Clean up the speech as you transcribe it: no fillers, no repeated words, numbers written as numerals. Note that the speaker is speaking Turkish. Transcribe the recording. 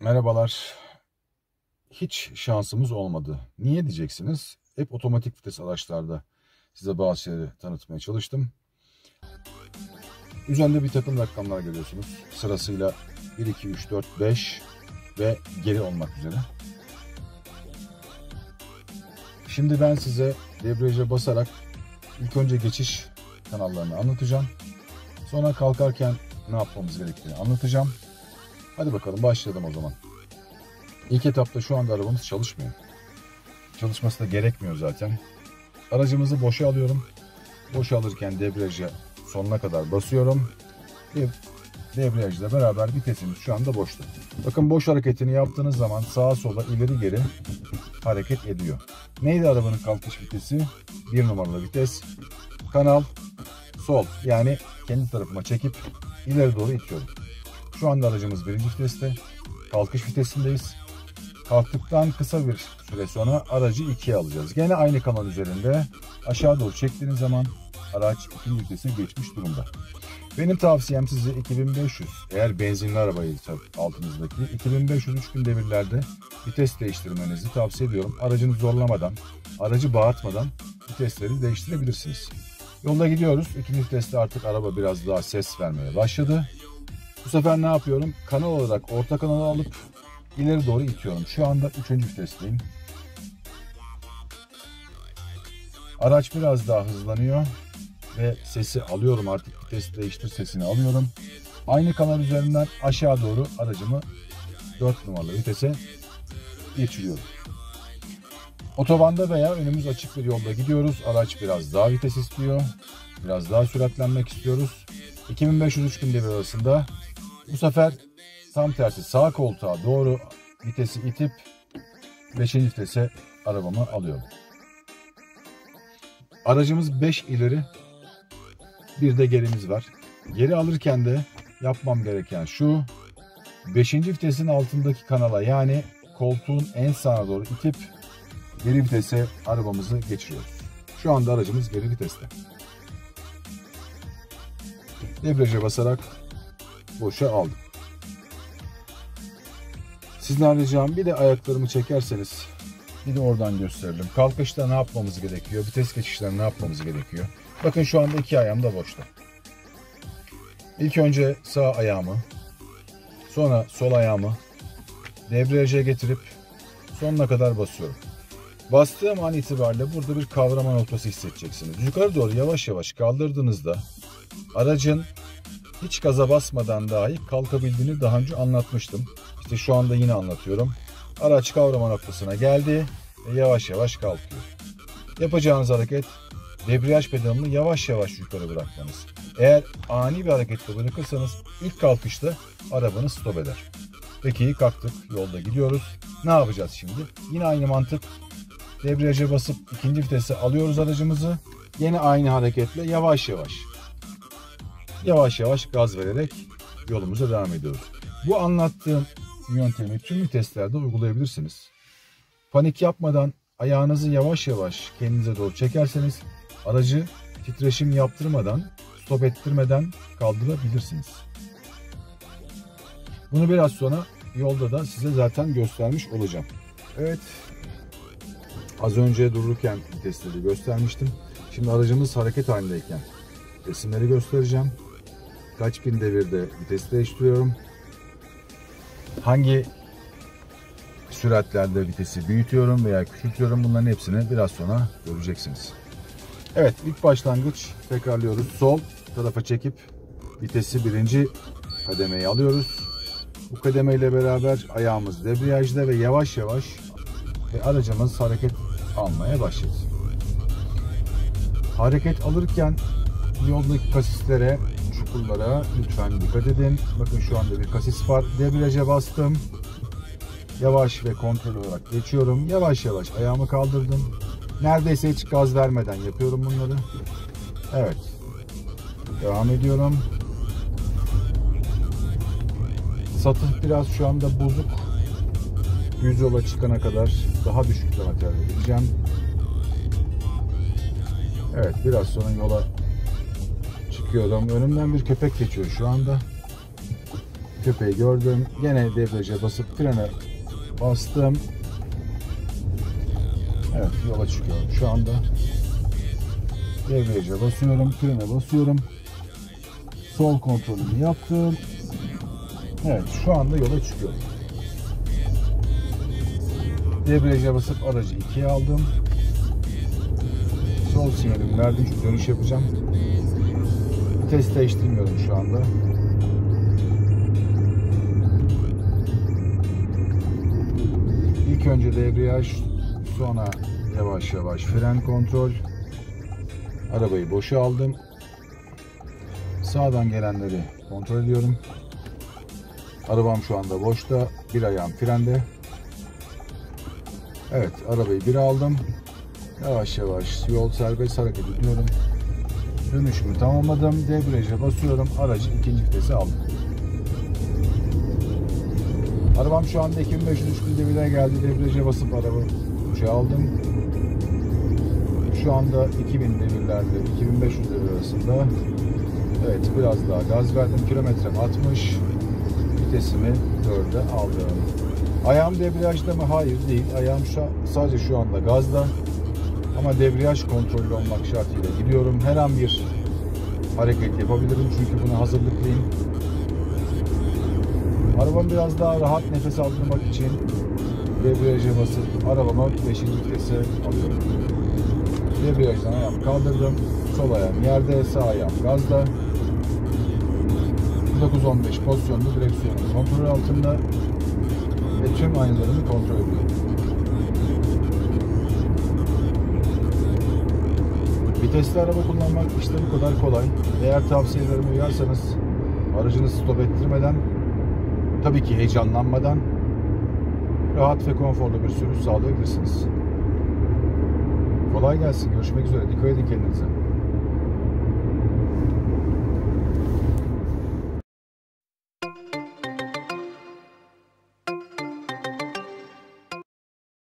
Merhabalar. Hiç şansımız olmadı. Niye diyeceksiniz? Hep otomatik vites araçlarda size bazı şeyleri tanıtmaya çalıştım. Üzerinde bir takım rakamlar görüyorsunuz. Sırasıyla 1, 2, 3, 4, 5 ve geri olmak üzere. Şimdi ben size debriyaja basarak ilk önce geçiş kanallarını anlatacağım. Sonra kalkarken ne yapmamız gerektiğini anlatacağım. Hadi bakalım başlayalım o zaman. İlk etapta şu anda arabamız çalışmıyor. Çalışması da gerekmiyor zaten. Aracımızı boşa alıyorum. Boşa alırken debriyaja sonuna kadar basıyorum. Debriyajla beraber vitesimiz şu anda boşta. Bakın boş hareketini yaptığınız zaman sağa sola ileri geri hareket ediyor. Neydi arabanın kalkış vitesi? 1 numaralı vites. Kanal sol, yani kendi tarafıma çekip ileri doğru itiyorum. Şu anda aracımız 1. viteste. Kalkış vitesindeyiz. Kalktıktan kısa bir süre sonra aracı 2'ye alacağız. Gene aynı kanal üzerinde aşağı doğru çektiğiniz zaman araç 2. vitese geçmiş durumda. Benim tavsiyem size 2500, eğer benzinli arabayı altınızdaki 2500-3000 devirlerde vites değiştirmenizi tavsiye ediyorum. Aracını zorlamadan, aracı bağırtmadan vitesleri değiştirebilirsiniz. Yolda gidiyoruz. 2. viteste artık araba biraz daha ses vermeye başladı. Bu sefer ne yapıyorum? Kanal olarak orta kanalı alıp ileri doğru itiyorum. Şu anda 3. vitesteyim. Araç biraz daha hızlanıyor ve sesi alıyorum, artık vites değiştir sesini alıyorum. Aynı kanal üzerinden aşağı doğru aracımı 4 numaralı vitese geçiriyorum. Otobanda veya önümüz açık bir yolda gidiyoruz. Araç biraz daha vites istiyor. Biraz daha süratlenmek istiyoruz. 2500-3000 devir arasında. Bu sefer tam tersi sağ koltuğa doğru vitesi itip 5. vitese arabamı alıyorum. Aracımız 5 ileri, bir de gerimiz var. Geri alırken de yapmam gereken şu: 5. vitesin altındaki kanala, yani koltuğun en sağına doğru itip geri vitese arabamızı geçiriyoruz. Şu anda aracımız geri viteste. Debriyaja basarak boşa aldım. Sizden ricam bir de ayaklarımı çekerseniz, bir de oradan gösterelim. Kalkışta ne yapmamız gerekiyor? Vites geçişlerinde ne yapmamız gerekiyor? Bakın şu anda 2 ayağım da boşta. İlk önce sağ ayağımı, sonra sol ayağımı debriyaja getirip sonuna kadar basıyorum. Bastığım an itibariyle burada bir kavrama noktası hissedeceksiniz. Yukarı doğru yavaş yavaş kaldırdığınızda aracın hiç gaza basmadan dahi kalkabildiğini daha önce anlatmıştım. İşte şu anda yine anlatıyorum. Araç kavrama noktasına geldi ve yavaş yavaş kalkıyor. Yapacağınız hareket, debriyaj pedalını yavaş yavaş yukarı bırakmanız. Eğer ani bir hareketle bırakırsanız ilk kalkışta arabanız stop eder. Peki kalktık, yolda gidiyoruz. Ne yapacağız şimdi? Yine aynı mantık. Debriyaja basıp 2. vitese alıyoruz aracımızı. Yine aynı hareketle yavaş yavaş gaz vererek yolumuza devam ediyoruz. Bu anlattığım yöntemi tüm viteslerde uygulayabilirsiniz. Panik yapmadan ayağınızı yavaş yavaş kendinize doğru çekerseniz aracı titreşim yaptırmadan, stop ettirmeden kaldırabilirsiniz. Bunu biraz sonra yolda da size zaten göstermiş olacağım. Evet, az önce dururken vitesleri göstermiştim. Şimdi aracımız hareket halindeyken resimleri göstereceğim. Kaç bin devirde vites değiştiriyorum. Hangi süratlerde vitesi büyütüyorum veya küçültüyorum, bunların hepsini biraz sonra göreceksiniz. Evet, ilk başlangıç tekrarlıyoruz. Sol tarafa çekip vitesi 1. kademeye alıyoruz. Bu kademeyle beraber ayağımız debriyajda ve yavaş yavaş aracımız hareket almaya başladı. Hareket alırken yoldaki kasislere, çukurlara lütfen dikkat edin. Bakın şu anda bir kasis var. Debriyaja bastım. Yavaş ve kontrol olarak geçiyorum. Yavaş yavaş ayağımı kaldırdım. Neredeyse hiç gaz vermeden yapıyorum bunları. Evet. Devam ediyorum. Satış biraz şu anda bozuk. Düz yola çıkana kadar daha düşük kilometrede gideceğim. Evet, biraz sonra yola çıkıyorum. Önümden bir köpek geçiyor şu anda. köpeği gördüm. Gene debriyaja basıp frene bastım. Evet, yola çıkıyorum şu anda. Debriyaja basıyorum, frene basıyorum. Sol kontrolümü yaptım. Evet, şu anda yola çıkıyorum. Debriyaja basıp aracı 2'ye aldım. Sol sinyalimi verdim çünkü dönüş yapacağım. Vites değiştirmiyorum şu anda. İlk önce debriyaj, sonra yavaş yavaş fren kontrol. Arabayı boşa aldım. Sağdan gelenleri kontrol ediyorum. Arabam şu anda boşta. Bir ayağım frende. Evet, arabayı 1'e aldım. Yavaş yavaş yol serbest hareket ediyorum. Dönüşümü tamamladım. Debriyaja basıyorum. Aracı 2. vitese aldım. Arabam şu anda 2500-3000 devireye geldi. Debriyaja basıp arabayı uçağa aldım. Şu anda 2000 devirlerde, 2500 devir arasında. Evet, biraz daha gaz verdim. Kilometrem 60. Vitesimi 4'e aldım. Ayağım debriyajda mı? Hayır, değil. Ayağım sadece şu anda gazda. Ama debriyaj kontrollü olmak şartıyla gidiyorum. Her an bir hareket yapabilirim çünkü buna hazırlıklıyım. Arabamı biraz daha rahat nefes aldırmak için debriyaja basıp arabamı 5. vitese alıyorum. Debriyajdan ayağımı kaldırdım. Sol ayağım yerde, sağ ayağım gazda. 9-15 pozisyonlu direksiyonun kontrol altında ve tüm aynalarımı kontrol ediyorum. Vitesli araba kullanmak işte bu kadar kolay. Eğer tavsiyelerime uyarsanız aracınızı stop ettirmeden, tabii ki heyecanlanmadan rahat ve konforlu bir sürüş sağlayabilirsiniz. Kolay gelsin. Görüşmek üzere. Dikkat edin kendinize.